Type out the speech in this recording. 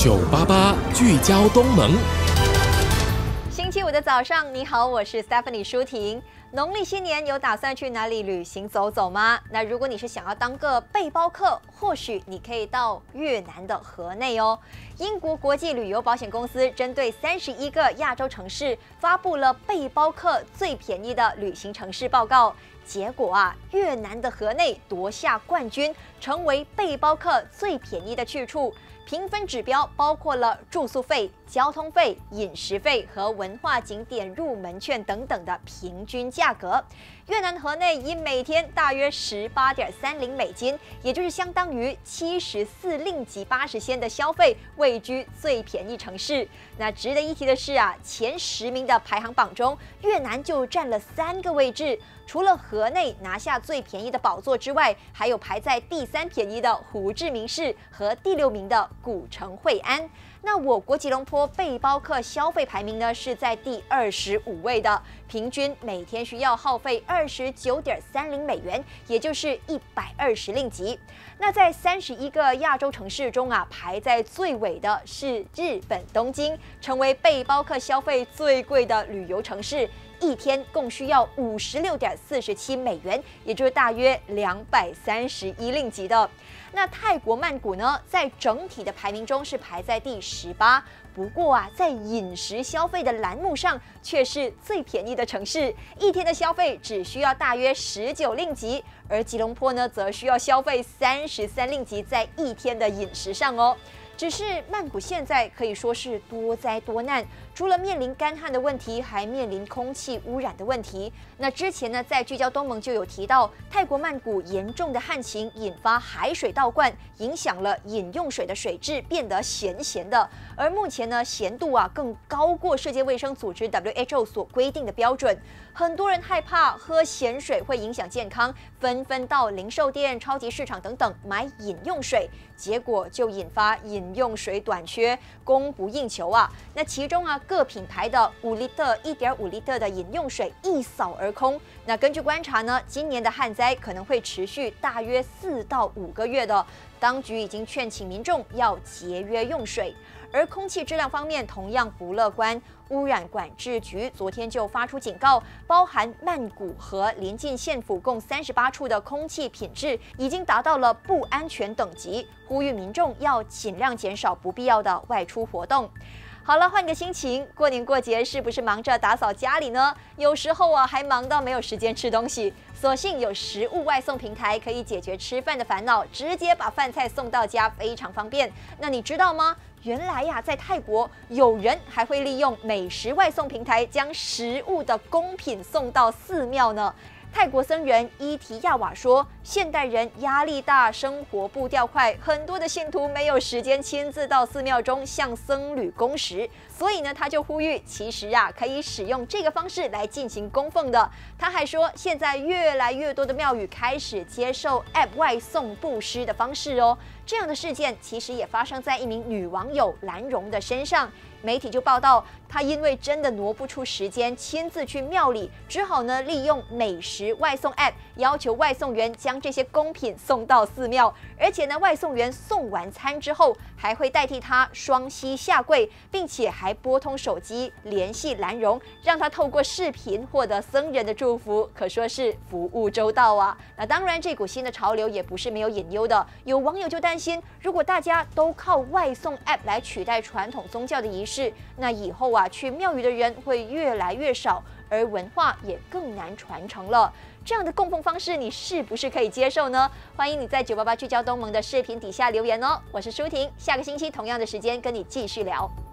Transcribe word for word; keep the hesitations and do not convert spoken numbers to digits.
九八八聚焦东盟。 星期五的早上，你好，我是 Stephanie 舒婷。农历新年有打算去哪里旅行走走吗？那如果你是想要当个背包客，或许你可以到越南的河内哦。英国国际旅游保险公司针对三十一个亚洲城市发布了背包客最便宜的旅行城市报告。结果啊，越南的河内夺下冠军，成为背包客最便宜的去处。评分指标包括了住宿费、交通费、饮食费和文化景点入门券等等的平均价格。越南河内以每天大约十八点三零美金，也就是相当于七十四令吉八十仙的消费，位居最便宜城市。那值得一提的是啊，前十名的排行榜中，越南就占了三个位置。除了河内拿下最便宜的宝座之外，还有排在第三便宜的胡志明市和第六名的古城惠安。那我国吉隆坡背包客消费排名呢是在第二十五位的，平均每天需要耗费二十九点三零美元，也就是一百二十令吉。那在三十一个亚洲城市中啊，排在最尾的是日本东京，成为背包客消费最贵的旅游城市。一天共需要五十六点四十七美元，也就是大约两百三十一令吉的。那泰国曼谷呢，在整体的排名中是排在第十八，不过啊，在饮食消费的栏目上却是最便宜的城市，一天的消费只需要大约十九令吉，而吉隆坡呢，则需要消费三十三令吉在一天的饮食上哦。只是曼谷现在可以说是多灾多难，除了面临干旱的问题，还面临空气污染的问题。那之前呢，在聚焦东盟就有提到，泰国曼谷严重的旱情引发海水倒灌，影响了饮用水的水质变得咸咸的。而目前呢，咸度啊更高过世界卫生组织 W H O 所规定的标准。很多人害怕喝咸水会影响健康，纷纷到零售店、超级市场等等买饮用水，结果就引发饮用水短缺，供不应求啊。那其中啊，各品牌的五立特、一点五立特的饮用水一扫而空。那根据观察呢，今年的旱灾可能会持续大约四到五个月的。当局已经劝请民众要节约用水。而空气质量方面同样不乐观，污染管制局昨天就发出警告，包含曼谷和邻近县府共三十八处的空气品质已经达到了不安全等级，呼吁民众要尽量减少不必要的外出活动。好了，换个心情，过年过节是不是忙着打扫家里呢？有时候啊，还忙到没有时间吃东西。所幸有食物外送平台可以解决吃饭的烦恼，直接把饭菜送到家，非常方便。那你知道吗？原来呀，在泰国有人还会利用美食外送平台将食物的贡品送到寺庙呢。泰国僧人伊提亚瓦说，现代人压力大，生活步调快，很多的信徒没有时间亲自到寺庙中向僧侣供食，所以呢，他就呼吁，其实啊，可以使用这个方式来进行供奉的。他还说，现在越来越多的庙宇开始接受 App 外送布施的方式哦。这样的事件其实也发生在一名女网友兰蓉的身上。媒体就报道，她因为真的挪不出时间亲自去庙里，只好呢利用美食外送 App 要求外送员将这些贡品送到寺庙，而且呢外送员送完餐之后还会代替她双膝下跪，并且还拨通手机联系兰蓉，让她透过视频获得僧人的祝福，可说是服务周到啊。那当然，这股新的潮流也不是没有隐忧的，有网友就担心，如果大家都靠外送 App 来取代传统宗教的仪式，是，那以后啊，去庙宇的人会越来越少，而文化也更难传承了。这样的供奉方式，你是不是可以接受呢？欢迎你在九八八聚焦东盟的视频底下留言哦。我是舒婷，下个星期同样的时间跟你继续聊。